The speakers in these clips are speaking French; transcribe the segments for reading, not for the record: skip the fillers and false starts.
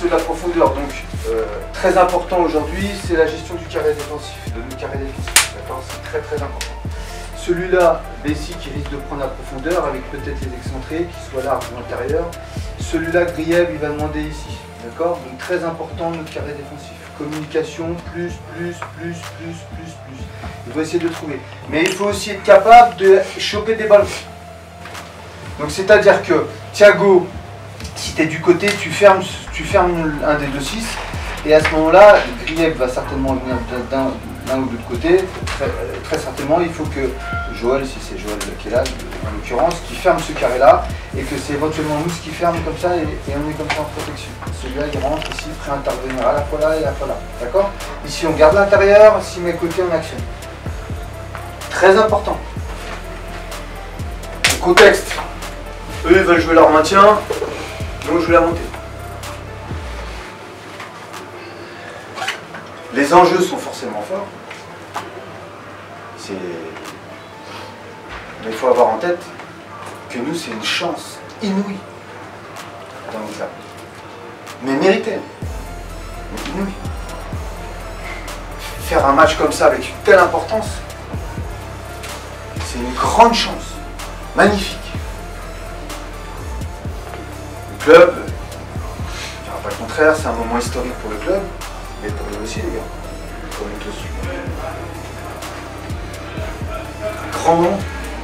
ceux de la profondeur. Donc très important aujourd'hui, c'est la gestion du carré défensif, de notre carré défensif. D'accord, c'est très très important. Celui-là, Bessie qui risque de prendre la profondeur avec peut-être les excentrés qui soient larges ou intérieurs. Celui-là, Griev, il va demander ici. D'accord, donc très important notre carré défensif. Communication, plus. Il faut essayer de trouver. Mais il faut aussi être capable de choper des ballons. Donc c'est-à-dire que Thiago, si tu es du côté, tu fermes un des 2-6. Et à ce moment-là, Griev va certainement venir d'un ou de l'autre côté. Très certainement, il faut que Joël, si c'est Joël qui est là, en l'occurrence, qui ferme ce carré-là. Et que c'est éventuellement nous qui ferme comme ça et on est comme ça en protection. Celui-là, il rentre ici, prêt à intervenir à la fois là et à la fois là. D'accord? Ici, on garde l'intérieur. Si mes côtés, on actionne. Très important. Le contexte. Eux, ils veulent jouer leur maintien. Nous, je veux la montée. Les enjeux sont forcément forts. Mais il faut avoir en tête que nous, c'est une chance inouïe dans nos âmes. Mais méritée. Mais inouïe. Faire un match comme ça avec une telle importance, c'est une grande chance. Magnifique. Le club, je dirais pas le contraire, c'est un moment historique pour le club, mais pour nous aussi, les gars. Pour nous tous. Grand moment.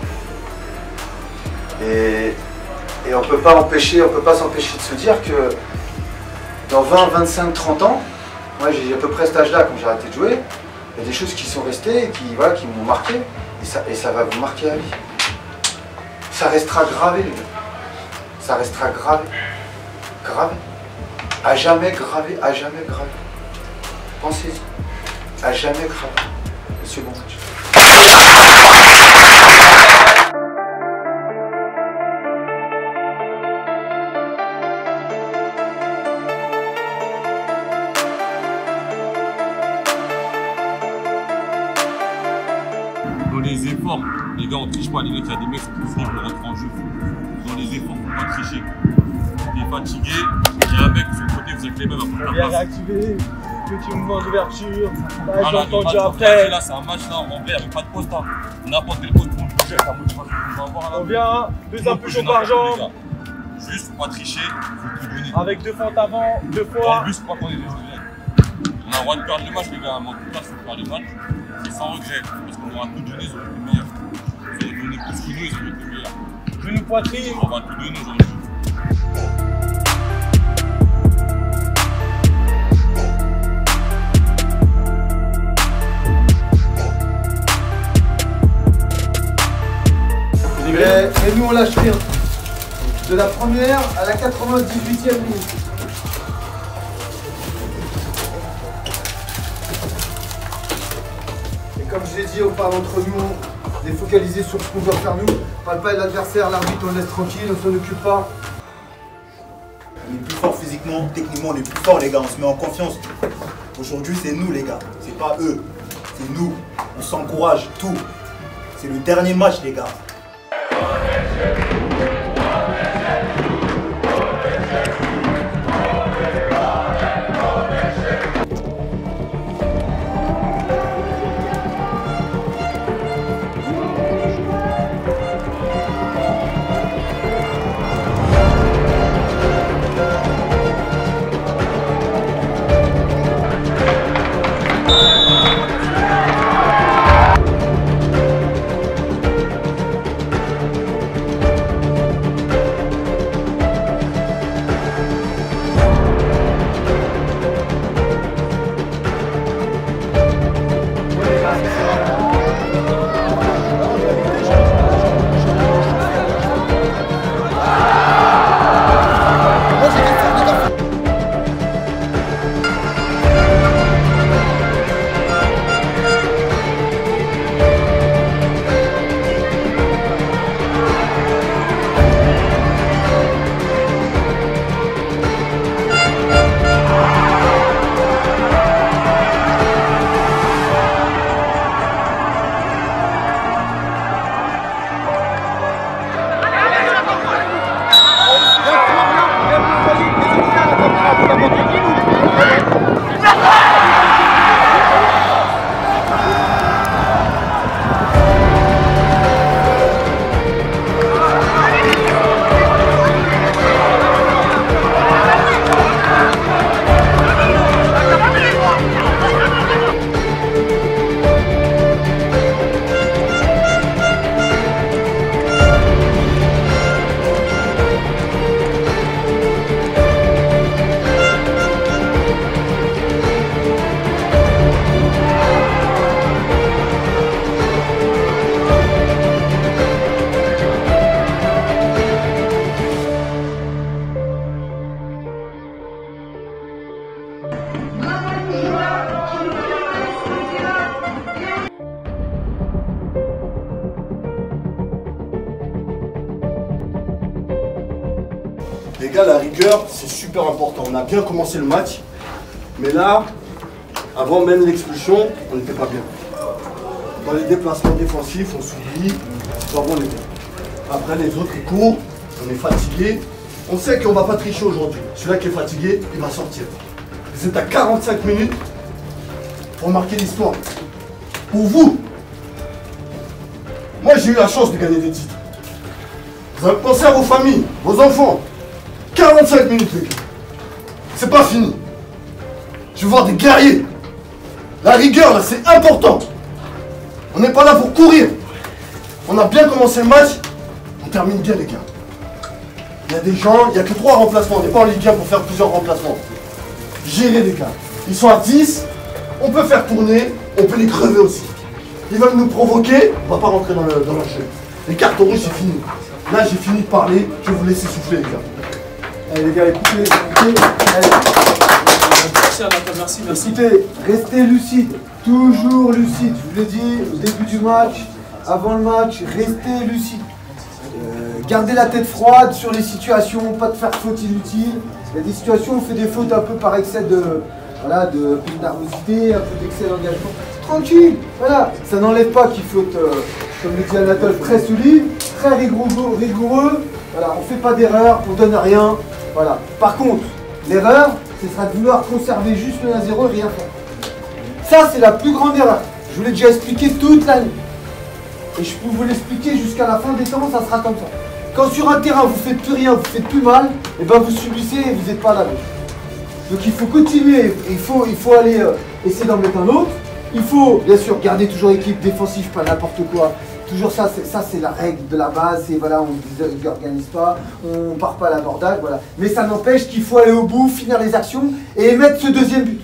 Et on peut pas s'empêcher de se dire que dans 20, 25, 30 ans, moi j'ai à peu près cet âge-là quand j'ai arrêté de jouer, il y a des choses qui sont restées et qui m'ont marqué, et ça va vous marquer à vie. Ça restera gravé, les gars. Ça restera gravé. Gravé. À jamais gravé, à jamais gravé. Pensez-y. À jamais gravé. Le second match. Dans les efforts, les gars on triche pas, les mecs, il y a des mecs qui sont plus libres pour rentrer en jeu. Dans les efforts, faut pas tricher. T'es fatigué, il y a un mec sur le côté, vous êtes les mêmes à prendre la place. Réactiver, petit mouvement d'ouverture, J'ai entendu après. Là c'est un match là, en vrai, il n'y avait pas de poste là. N'importe quel poste, tout le monde peut la motivation qu'on va avoir là. On vient, 2 impulsions par jambe. Juste, faut pas tricher, faut tout donner. Avec 2 fentes avant, 2 fois. En plus, je crois qu'on est des joueurs. On a le droit de perdre le match, les gars, mais en tout cas, si on perd le match, c'est sans regret. Parce qu'on aura tout donné, ils auront été meilleurs. Ils auront donné plus que nous, ils auront été meilleurs. Genou poitrine. On va tout donner aujourd'hui. Et nous on lâche rien. De la première à la 98e minute. Et comme je l'ai dit, on parle entre nous, on est focalisé sur ce qu'on doit faire nous. On parle pas de l'adversaire, l'arbitre on le laisse tranquille, on s'en occupe pas. On est plus fort physiquement, techniquement on est plus fort les gars, on se met en confiance. Aujourd'hui c'est nous les gars, c'est pas eux, c'est nous. On s'encourage, tout. C'est le dernier match les gars. Les gars, la rigueur, c'est super important. On a bien commencé le match, mais là, avant même l'expulsion, on n'était pas bien. Dans les déplacements défensifs, on s'oublie, c'est pas bon les gars. Après les autres ils courent, on est fatigué. On sait qu'on va pas tricher aujourd'hui. Celui-là qui est fatigué, il va sortir. Vous êtes à 45 minutes pour marquer l'histoire. Pour vous. Moi j'ai eu la chance de gagner des titres. Vous avez pensé à vos familles, vos enfants. 45 minutes les gars. C'est pas fini. Je veux voir des guerriers. La rigueur là, c'est important. On n'est pas là pour courir. On a bien commencé le match. On termine bien les gars. Il y a des gens, il n'y a que 3 remplacements. On n'est pas en Ligue 1 pour faire plusieurs remplacements. Gérez les gars. Ils sont à 10. On peut faire tourner. On peut les crever aussi. Ils veulent nous provoquer. On va pas rentrer dans leur jeu. Les cartons rouges c'est fini. Là j'ai fini de parler. Je vais vous laisser souffler les gars. Allez les gars, écoutez. Allez. Merci. Écoutez, restez lucide, toujours lucide. Je vous l'ai dit au début du match, avant le match, restez lucide. Gardez la tête froide sur les situations, pas de faire faute inutile. Il y a des situations où on fait des fautes un peu par excès de nervosité, un peu d'excès d'engagement. Tranquille, voilà. Ça n'enlève pas qu'il faut être, comme le dit Anatole, très solide, très rigoureux. Voilà, on ne fait pas d'erreur, on ne donne rien. Voilà. Par contre, l'erreur, ce sera de vouloir conserver juste le 1-0 et rien faire. Ça, c'est la plus grande erreur. Je vous l'ai déjà expliqué toute l'année. Et je peux vous l'expliquer jusqu'à la fin des temps, ça sera comme ça. Quand sur un terrain, vous ne faites plus rien, vous ne faites plus mal, et ben vous subissez et vous n'êtes pas là. Donc il faut continuer, il faut aller essayer d'en mettre un autre. Il faut, bien sûr, garder toujours équipe défensive, pas n'importe quoi. Toujours ça c'est la règle de la base, et voilà, on ne s'organise pas, on ne part pas à l'abordage, voilà. Mais ça n'empêche qu'il faut aller au bout, finir les actions et mettre ce deuxième but.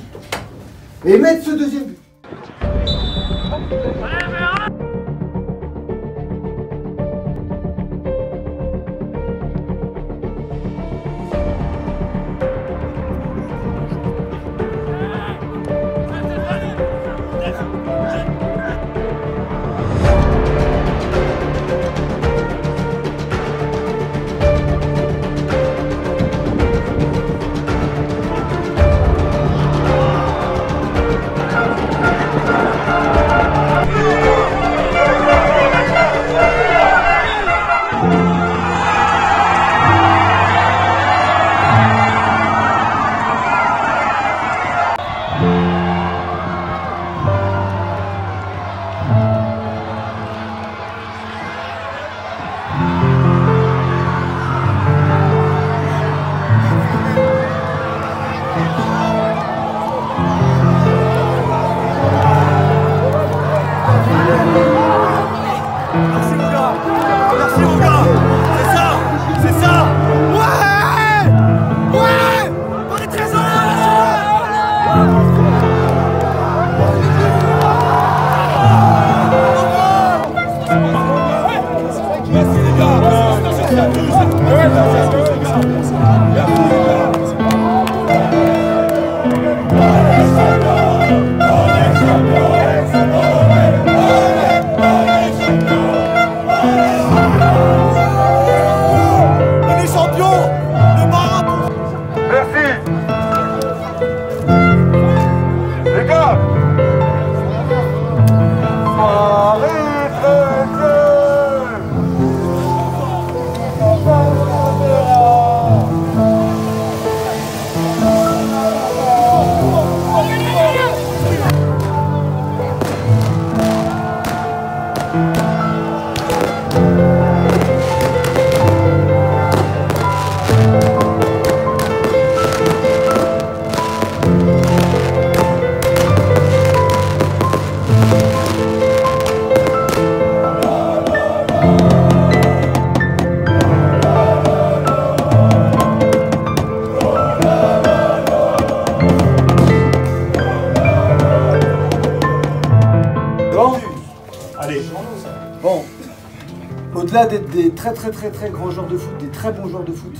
Au-delà d'être des très grands joueurs de foot, des très bons joueurs de foot,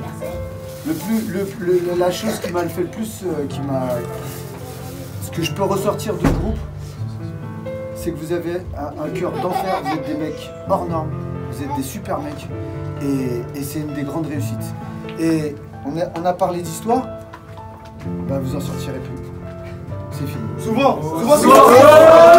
la chose qui m'a fait le plus, ce que je peux ressortir du groupe, c'est que vous avez un cœur d'enfer, vous êtes des mecs hors normes, vous êtes des super mecs, et c'est une des grandes réussites. et on a parlé d'histoire, bah vous en sortirez plus. C'est fini. Souvent,